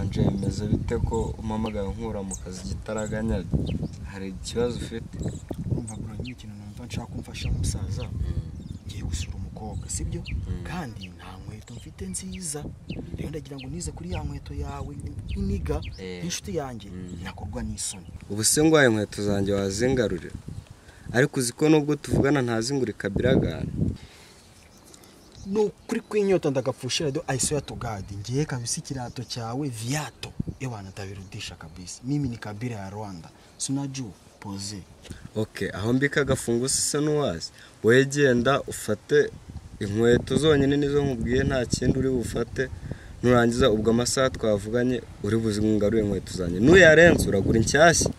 anje meze bite ko umamagaye nkura mu kazi gitaraganya hari ikibazo ufite umva bro ni ikintu numva nshaka kumfasha umusaza ngiye gusura umukobwa sibyo kandi nta nkweto mfite nziza rero ndagira ngo nize kuri ya nkweto yawe iniga inshuti yanjye nakorwa n'isoni ubu se ngwaye inkweto zanjye wazingarurira ariko uziko nubwo tuvugana ntazingurika biragana no kuri kwinyota ndagapfushira do I swear to God ngiye kabisa ikirato cyawe viato ewana tabirudisha kabisa mimi ni kabila ya Rwanda sinajua pose okay aho mbika gafungusi se nuwazi wowe genda ufate inkweto zonyine nizo nkubwiye nta kindi uri bufate nurangiza ubwo amasaha twavuganye uri buzingarure inkweto zanjye nuyarenze uragura inshyashya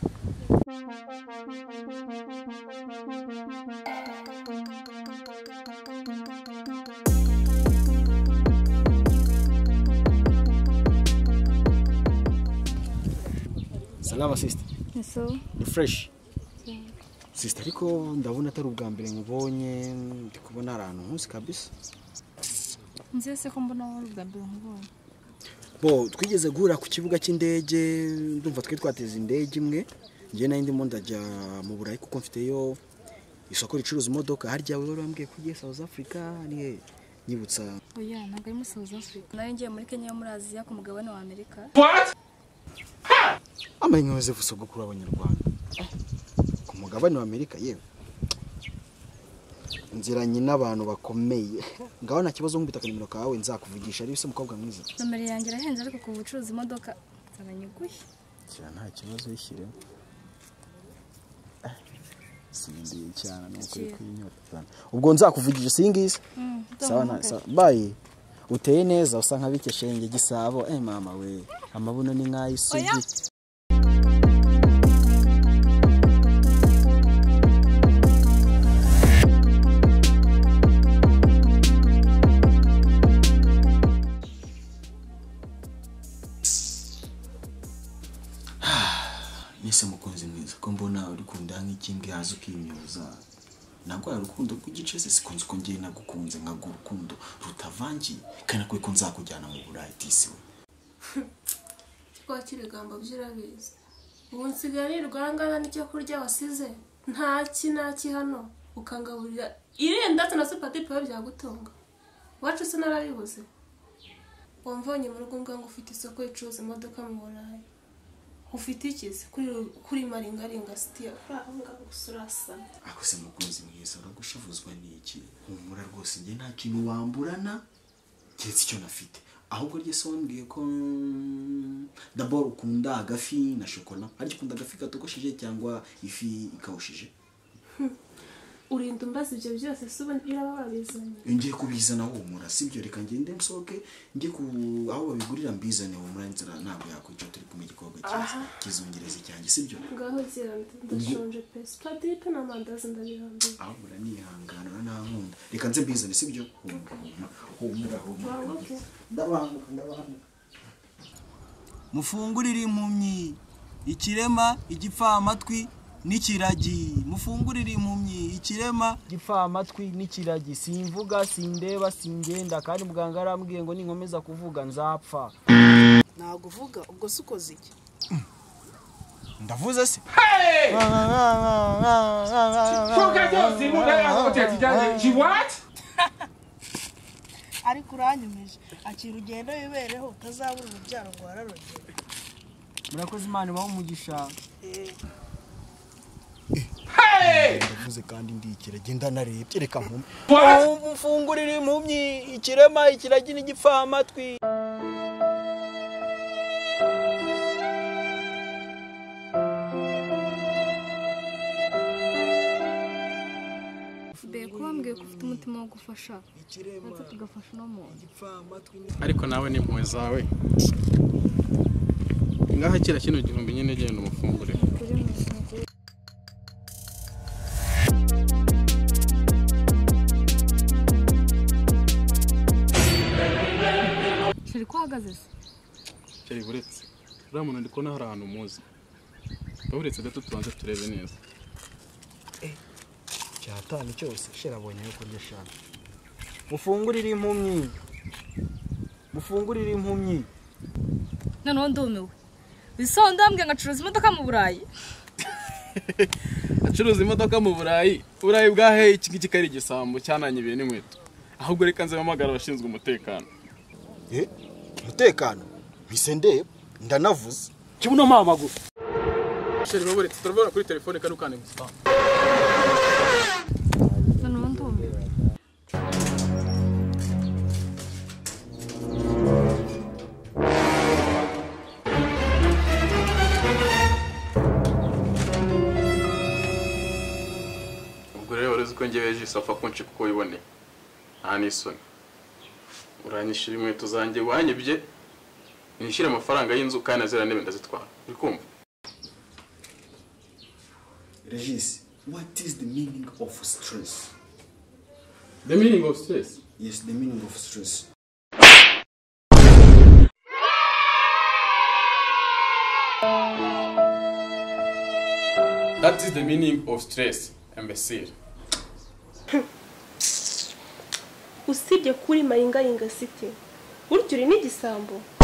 Salama sister. So Ni fresh. Sister ariko ndabona atari ubwa mbere nkubonye ndikubona arantu hose kabisa. nzi se ko mbona wari ubwa mbere nkubonye. Bo twigeze guhura ku kibuga cy'indege ndumva twateze indege imwe ngiye nayo ndimo ndajya mu Burayi kuko mfiteyo isoko ricuruza imodoka harya wewe wambwiye kugiye South Africa ni nyibutsa. Oya ntabwo ari muri South Africa. Nayo ngiye muri Kenya yo muri Aziya ku mugabane wa Amerika. What? Amenye Joseph Sogokuru abanyarwanda. Ku mugabane wa Amerika yewe. Nziranye n'abantu bakomeye. Ngaho nta kibazo nkubita kanimero kawe nzakuvugisha ari bise mukobwa mwiza. Nomero yanjye irahenze ariko ku bucuruzi imodoka zaranyuguye. Cyane nta kibazo yishyiremo. Sindi cyane nuko kwinyota. Ubwo nzakuvugisha singisi. Sawa na bye. Uteye neza usa nka bikeshenge gisabo mama we amabuno ni nk'ayisugi Nise mukunzi mwiza ko mbona uri kunda nk'ikimbwe hazo ukimyoza nagwa urukundo kugice se sikunze ko ngiye nagukunze nkagu urukundo rutavangi kana kwe ko nzakujyana mu Burayi tisi we twakirigamba byirabizi ubu nsigaye rwangana n'icyo kurya wasize ntaki hano ukangaburira irenda na supati pa byagutunga wacu se narabibuze wamvanye mu rugo ngo ufite isoko icuza imodoka mu Burayi ufite ikizi kuri maringaringa stia franga usurasa ako se mukunzi mwiza uragushavuzwa n'iki humura rwose nge nta kintu wamburana cyetse icyo nafite ahubwo rye se wambwiye ko d'abord ukunda agafi na chocolat ari ukunda agafi katogosheje cyangwa ifi ikawushije urinda umbaza ibyo byose suba irababizanye ngiye kubizana humura sibyo reka ngende nsoke ngiye ku aho babigurira mbizane humura nzira ntabwo yakwica turi kumwe igikobwa kizongereza cyanjye sibyo ngaho ziranda ndashonje pesi padipe na mandazi ndabirambiye aho muranihangana na nkunda reka nze mbizane sibyo humura ndabanguka mufungurire impumyi ikirema igipfa amatwi nikiragi mufungurire impumyi ikirema gipfa amatwi nikiragi simvuga sindeba singenda kandi muganga arambwiye ngo ninkomeza kuvuga nzapfa naguvuga ubwo sukoze iki ndavuze se ariko uranyumeje akira ugenda wibereho utazabura urubyaro ngo wararogera murakoze Imana ibaho umugisha ndavuze kandi ndikira genda narebye reka nkume mufungurire impumyi ikirema ikiragi n'igipfa amatwi Beko wambwiye ko ufite umutima wo gufasha. Ndetse tugafasha no muntu. Ariko nawe ni impuhwe zawe. Ngaha kira kino gihumbi nyine genda umufungure. Shiri kwahagaze se? Shiri buretse. Uramuntu ndi kubona hari ahantu muzi. Baburetse gato tubanze turebe neza. cyatanu cyose sherabonye yo kurya shaka mufungurire impumyi noneho ndumiwe bisobanura ndambwe ngacuruza imodoka mu Burayi acuruza imodoka mu Burayi bwahe iki ngiki kari igisambo cyananye ibintu n'inkweto ahubwo reka nze mpamagara abashinzwe umutekano. Umutekano mpise ndeba ndanavuze kibuno mpamaguru sheri babure turavugana kuri telefone kandi ukane gusa noneho ndumiwe ko ngewe jisafa kunci kuko wibone nta nisoni uranyishira inkweto zanjye wanyibye nishire amafaranga y'inzu kandi azira nebe ndazitwara uri kumva Regis, what is the meaning of stress? The meaning of stress? Yes, the meaning of stress. That is the meaning of stress, imbecile. Usibye kuri mayinga city buryo uri n'igisambo